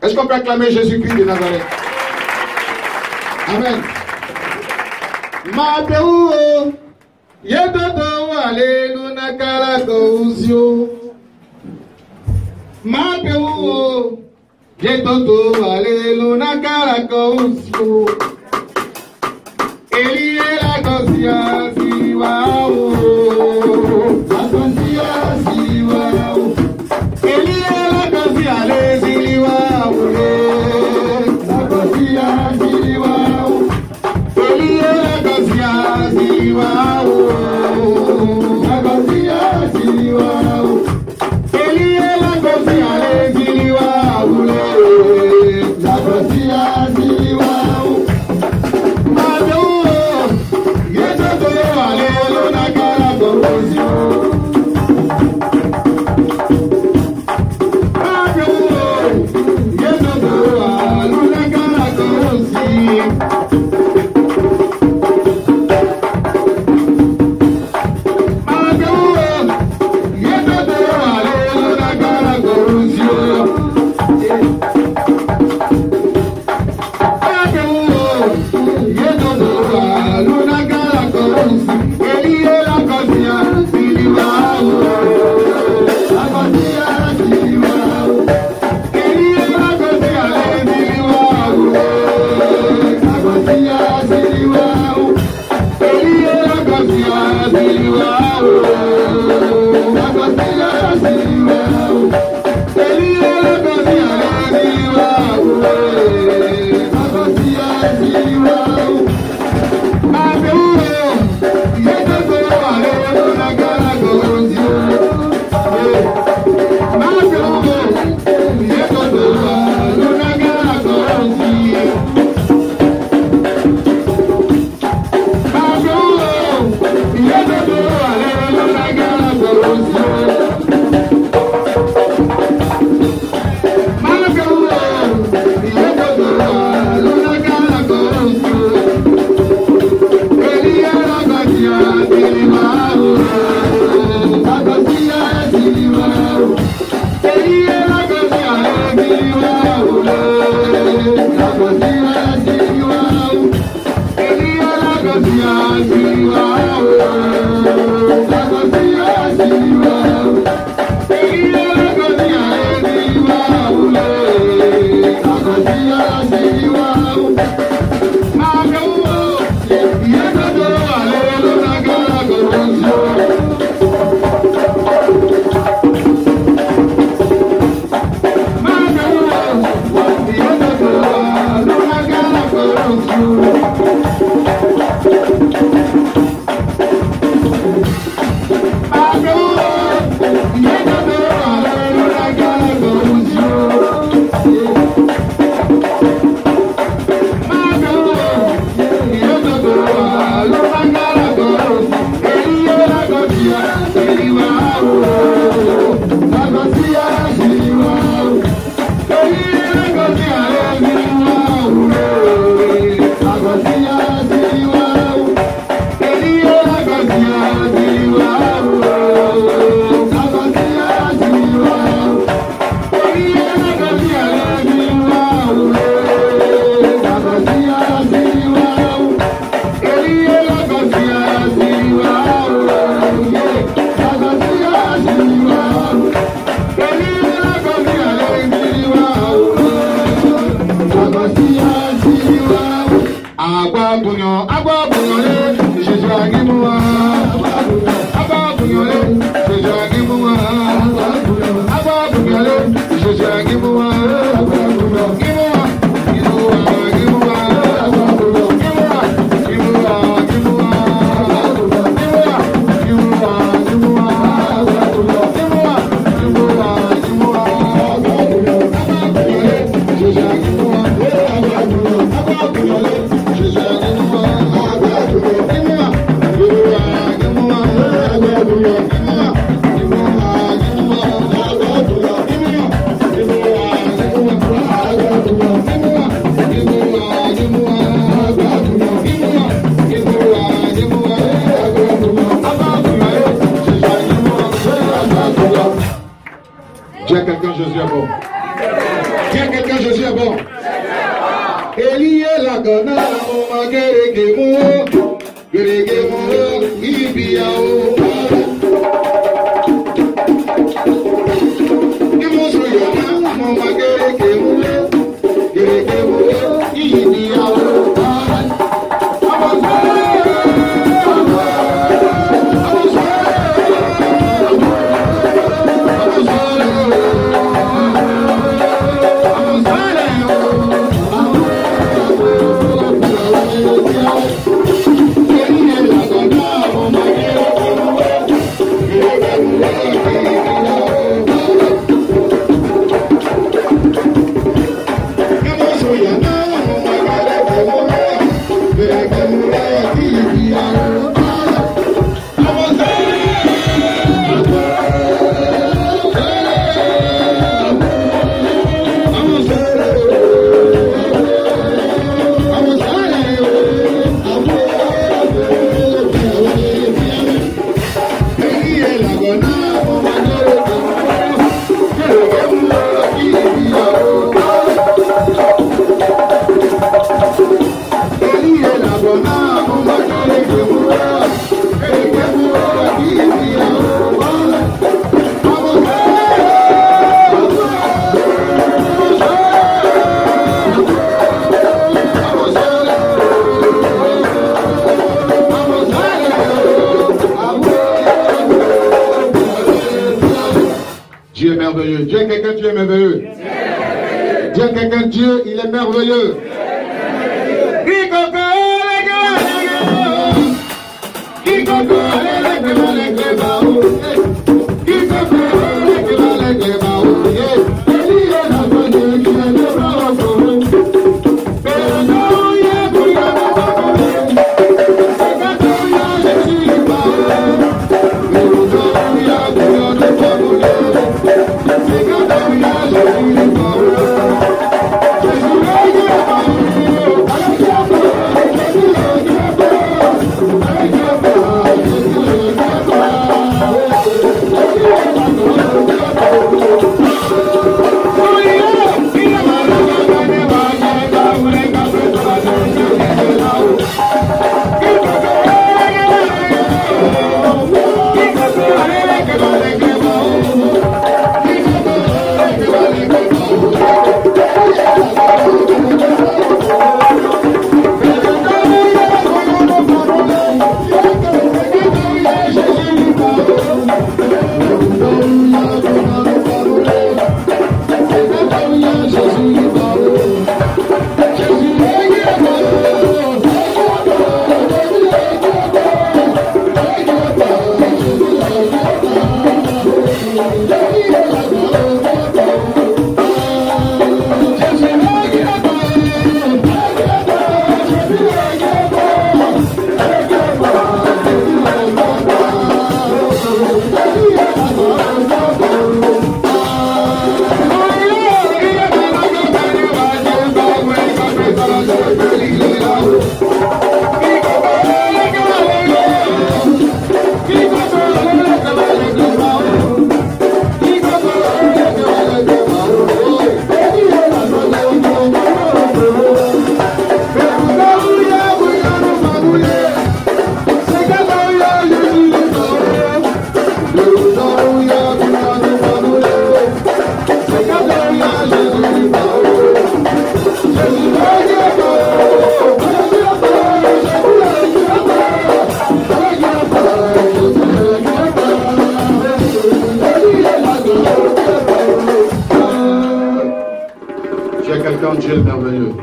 Est-ce qu'on peut acclamer Jésus-Christ de Nazareth? Amen. Mateo, yedodo alléluia kalakozio. Mateo, yedodo alléluia kalakozio. Elie la gosia siwao, la gosia siwao. Elie la gosia le siwao, la gosia siwao. Elie la gosia siwao, la gosia siwao. Elie la gosia le siwao, la gosia siwao. que Jésus est bon. Elie la gana, oma geregemo, ibiao. Imoso yana, oma geregemo, ibiao. Dieu est quelqu'un, Dieu est merveilleux. Dieu est quelqu'un, Dieu, il est merveilleux. Dieu est merveilleux.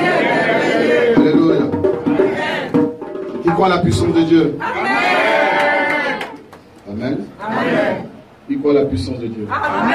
Alléluia. Qui croit la puissance de Dieu? Amen. Amen. Qui croit la puissance de Dieu? Amen.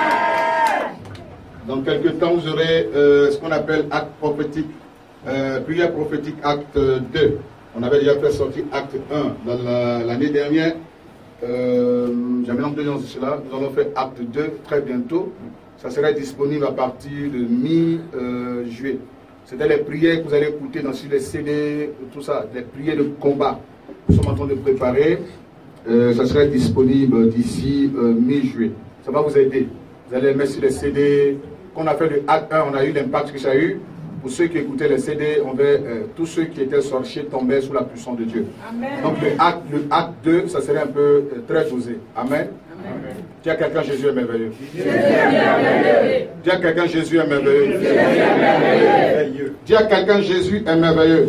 Dans quelques temps, vous aurez ce qu'on appelle acte prophétique, prière prophétique acte 2. On avait déjà fait sortir acte 1 dans l'année dernière. J'ai maintenant 2 ans de cela. Nous allons faire acte 2 très bientôt. Ça sera disponible à partir de mi-juillet. C'était les prières que vous allez écouter sur les CD, tout ça, les prières de combat. Nous sommes en train de préparer. Ça sera disponible d'ici mi-juillet. Ça va vous aider. Vous allez les mettre sur les CD, qu'on a fait de acte 1, on a eu l'impact que ça a eu. Pour ceux qui écoutaient les CD, tous ceux qui étaient sorciers tombaient sous la puissance de Dieu. Amen. Donc le acte 2, ça serait un peu très dosé. Amen. Amen. Dis à quelqu'un, Jésus est merveilleux. Dis à quelqu'un, Jésus est merveilleux. Dis à quelqu'un, Jésus est merveilleux.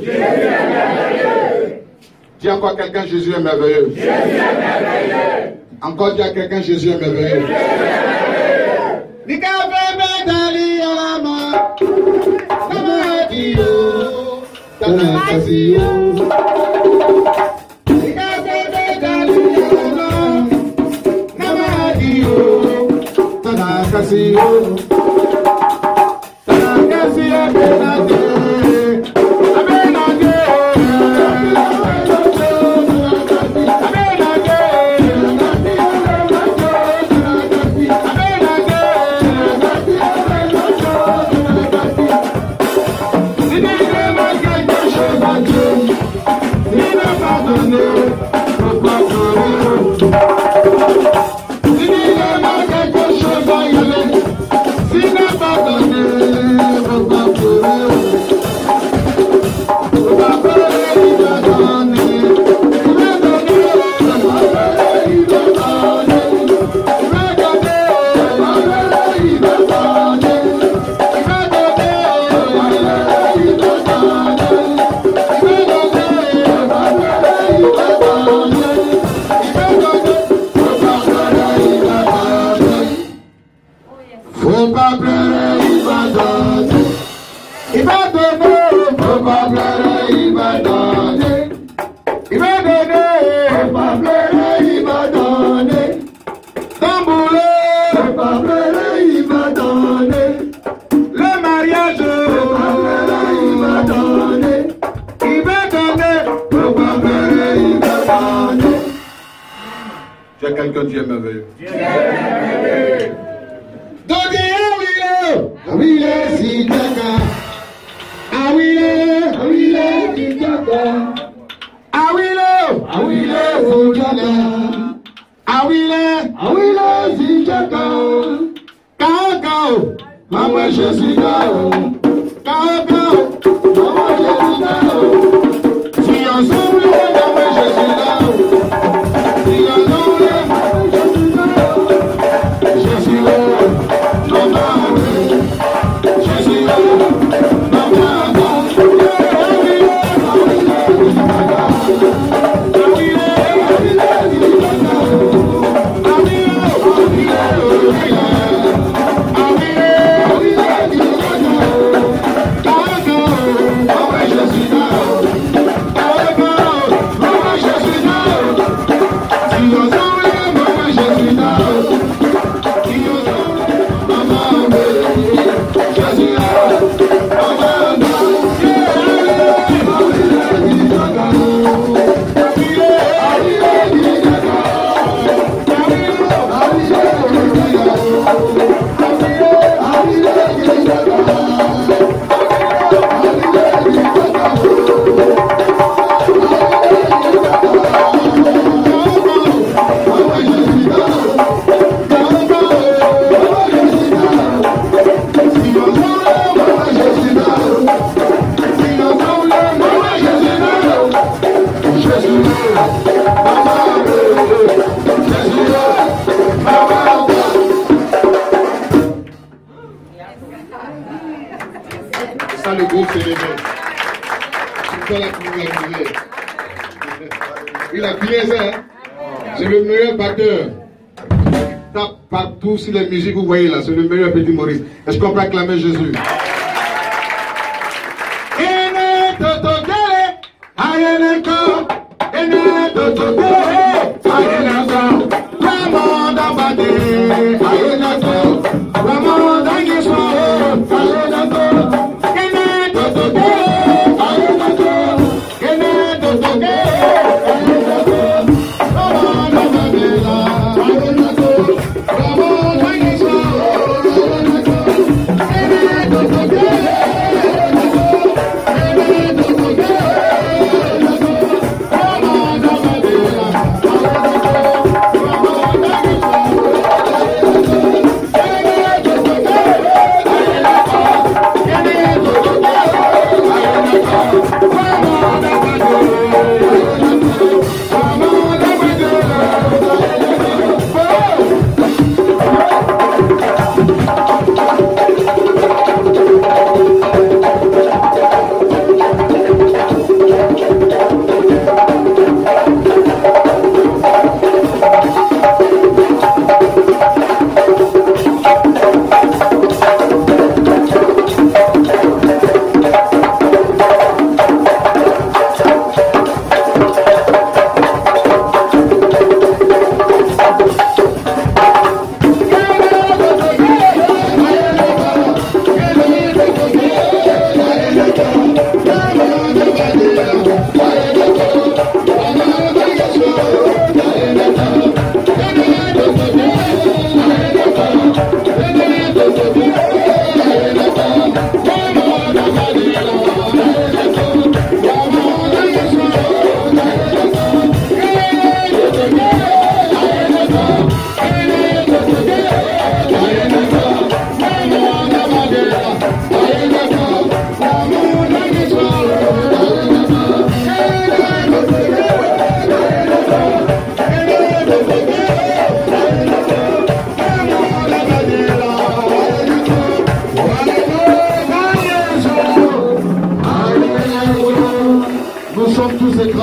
Dis encore à quelqu'un, Jésus est merveilleux. Encore dis à quelqu'un, Jésus est merveilleux. Si les musiques vous voyez là, c'est le meilleur petit Maurice. Est-ce qu'on peut acclamer Jésus?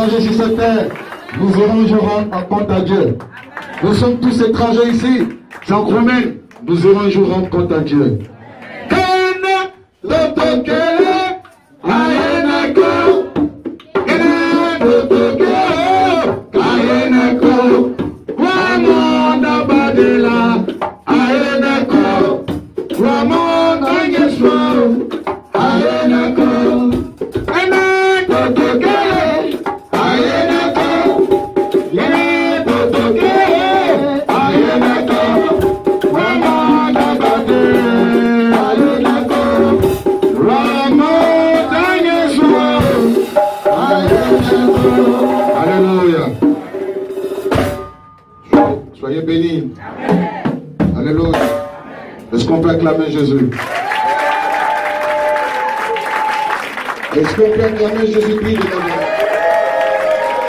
étrangers sur cette terre, nous irons un jour rendre compte à Dieu. Nous sommes tous étrangers ici. Jean Romain, nous irons un jour rendre compte à Dieu. Alléluia. Soyez bénis. Alléluia. Est-ce qu'on peut acclamer Jésus? Est-ce qu'on peut acclamer Jésus-Christ de Nazareth?